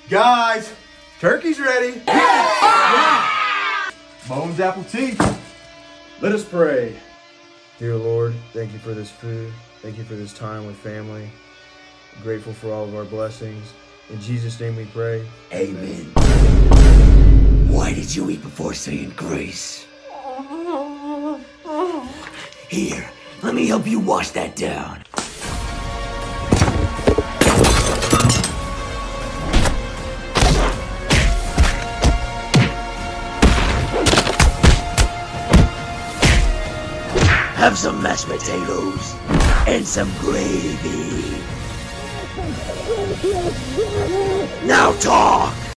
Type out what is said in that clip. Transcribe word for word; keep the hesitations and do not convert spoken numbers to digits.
Guys, turkey's ready. Yeah. Bones apple tea. Let us pray. Dear Lord, thank you for this food. Thank you for this time with family. I'm grateful for all of our blessings. In Jesus' name we pray. Amen. Why did you eat before saying grace? Here, let me help you wash that down. Have some mashed potatoes and some gravy. Now talk!